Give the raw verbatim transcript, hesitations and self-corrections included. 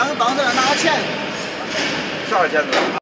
当当事人拿个钱。 啥钱子？